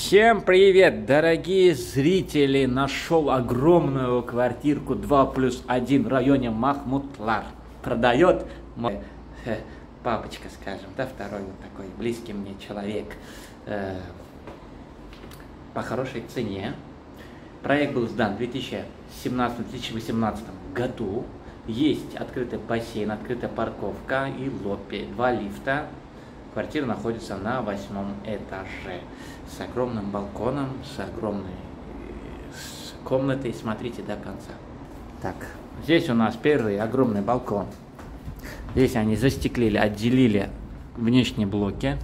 Всем привет, дорогие зрители! Нашел огромную квартирку 2+1 в районе Махмутлар. Продает мой папочка, скажем, да, второй вот такой близкий мне человек по хорошей цене. Проект был сдан в 2017-2018 году. Есть открытый бассейн, открытая парковка и лобби, 2 лифта. Квартира находится на 8-м этаже с огромным балконом, с огромной комнатой. Смотрите до конца. Так, здесь у нас первый огромный балкон. Здесь они застеклили, отделили внешние блоки.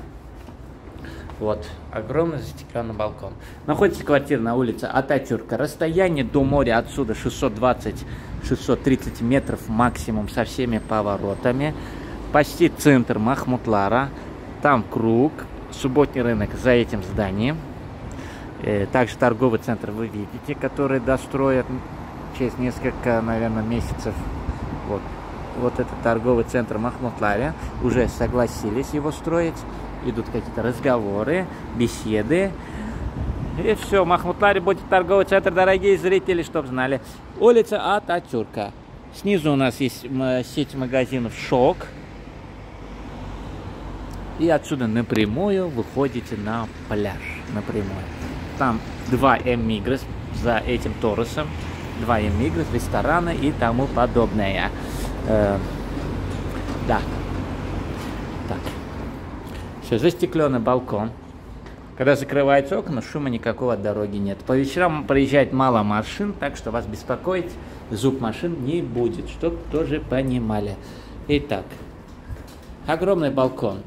Вот, огромный застекленный балкон. Находится квартира на улице Ататюрка. Расстояние до моря отсюда 620-630 метров максимум со всеми поворотами. Почти центр Махмутлара. Там круг. Субботний рынок за этим зданием. Также торговый центр вы видите, который достроят через несколько, наверное, месяцев. Вот этот торговый центр Махмутларе. Уже согласились его строить. Идут какие-то разговоры, беседы. И все, в Махмутларе будет торговый центр, дорогие зрители, чтобы знали. Улица Ататюрка. Снизу у нас есть сеть магазинов «Шок». И отсюда напрямую выходите на пляж. Напрямую. Там 2 Мигрос за этим Торосом. 2 Мигрос, рестораны и тому подобное. Да. Так. Все, застекленный балкон. Когда закрываются окна, шума никакого от дороги нет. По вечерам проезжает мало машин, так что вас беспокоить звук машин не будет, чтобы тоже понимали. Итак, огромный балкон.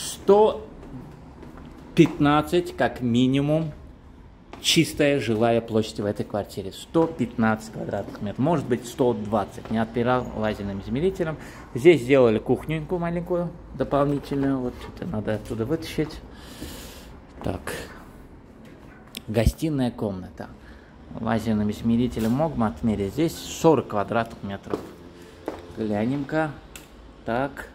115 как минимум чистая жилая площадь в этой квартире. 115 квадратных метров, может быть 120. Не отпирал лазерным измерителем. Здесь сделали кухненьку маленькую, дополнительную. Вот что-то надо оттуда вытащить. Так. Гостиная комната. Лазерным измерителем мог бы отмерить. Здесь 40 квадратных метров. Глянем-ка. Так.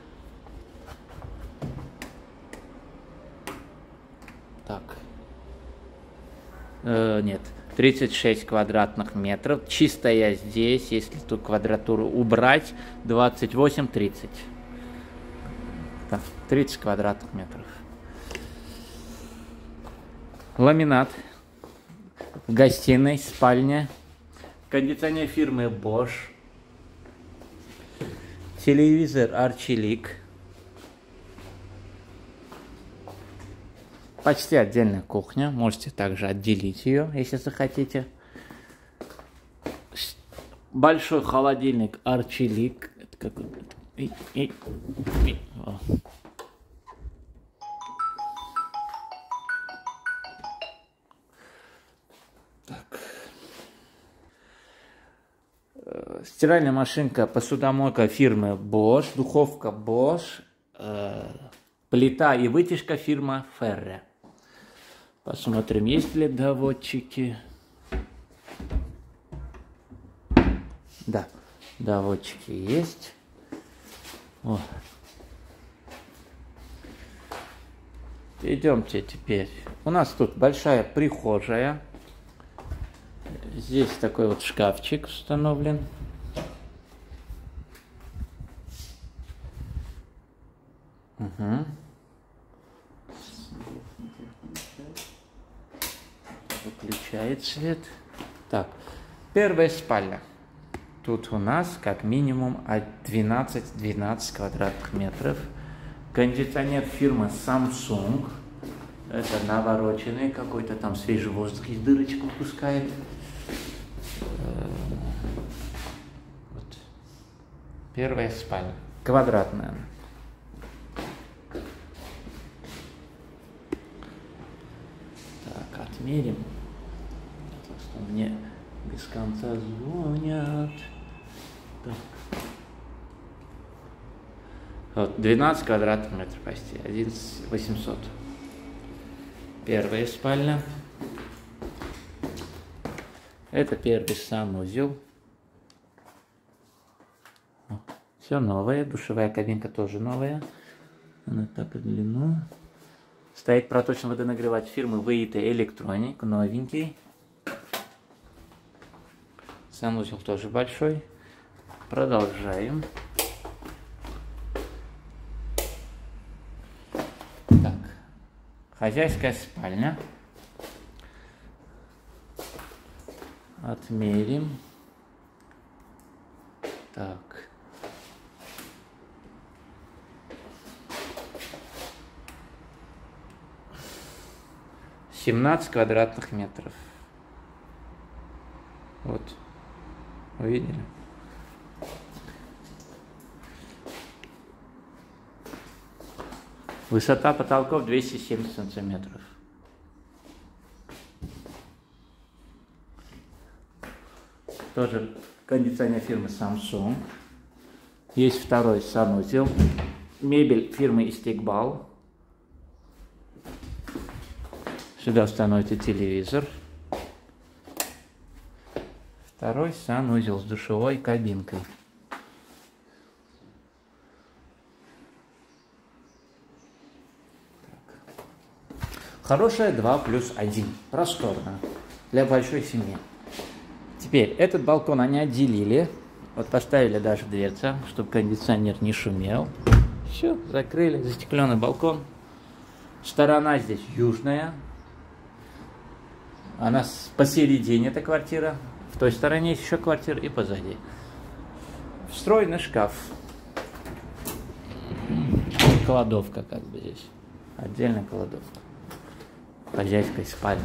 Так. Нет. 36 квадратных метров. Чистая здесь, если ту квадратуру убрать, 28-30. Так, 30 квадратных метров. Ламинат. В гостиной, спальня. Кондиционер фирмы Bosch. Телевизор Archilink. Почти отдельная кухня. Можете также отделить ее, если захотите. Большой холодильник Archilink. Это какой-то... Так. Стиральная машинка, посудомойка фирмы Bosch. Духовка Bosch. Плита и вытяжка фирма Ferre. Посмотрим, есть ли доводчики. Да, доводчики есть. О. Идемте теперь. У нас тут большая прихожая. Здесь такой вот шкафчик установлен. Угу. Выключает свет. Так, первая спальня. Тут у нас как минимум 12 квадратных метров. Кондиционер фирмы Samsung. Это навороченный какой-то, там свежий воздух из дырочку пускает. Вот. Первая спальня. Квадратная. Отмерим. Мне без конца звонят. Так. Вот, 12 квадратных метров почти. 11 800. Первая спальня. Это первый санузел. Все новое. Душевая кабинка тоже новая. Она так в длину. Стоит проточный водонагреватель фирмы VIT Electronic, новенький. Санузел тоже большой. Продолжаем. Так, хозяйская спальня. Отмерим. Так. 17 квадратных метров. Вот. Увидели? Высота потолков 270 сантиметров. Тоже кондиционер фирмы Samsung. Есть второй санузел. Мебель фирмы Истикбал. Сюда установите телевизор. Второй санузел с душевой кабинкой. Хорошая 2+1. Просторно. Для большой семьи. Теперь этот балкон они отделили. Вот поставили даже дверца, чтобы кондиционер не шумел. Все, закрыли. Застекленный балкон. Сторона здесь южная. Она посередине, эта квартира. В той стороне есть еще квартира и позади. Встроенный шкаф. Кладовка как бы здесь. Отдельная кладовка. Хозяйская спальня.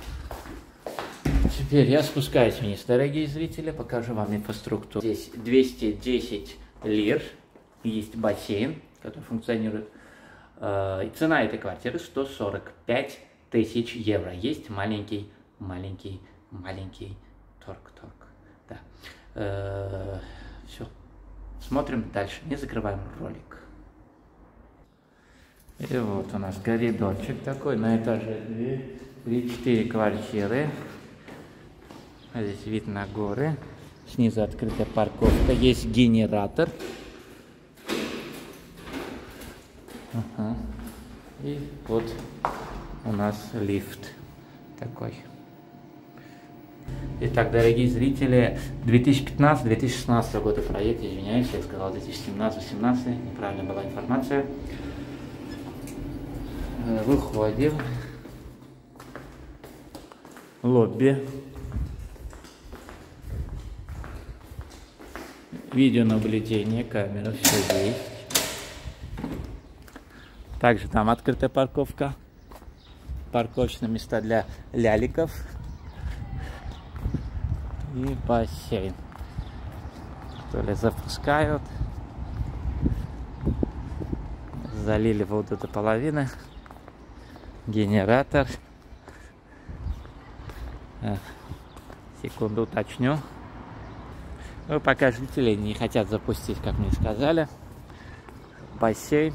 Теперь я спускаюсь вниз, дорогие зрители, покажу вам инфраструктуру. Здесь 210 лир, есть бассейн, который функционирует. И цена этой квартиры 145 тысяч евро. Есть маленький торг. Да. Все. Смотрим дальше, не закрываем ролик. И вот у нас коридорчик такой, на этаже 3-4 квартиры. Здесь вид на горы. Снизу открытая парковка. Есть генератор. И вот у нас лифт такой. Итак, дорогие зрители, 2015-2016 года проект, извиняюсь, я сказал 2017-2018, неправильно была информация. Выходим. Лобби. Видеонаблюдение, камера, все есть. Также там открытая парковка. Парковочные места для ляликов. И бассейн. То ли запускают. Залили воду до половины. Генератор. Секунду уточню. Ну, пока жители не хотят запустить, как мне сказали. Бассейн.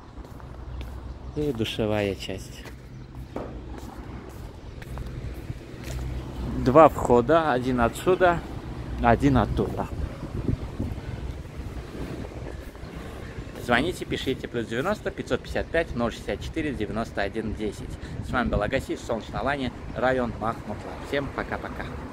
И душевая часть. 2 входа. Один отсюда, один оттуда. Звоните, пишите. +90 555 064 91 10. С вами был Агаси, Солнечная Лани, район Махмутлар. Всем пока-пока.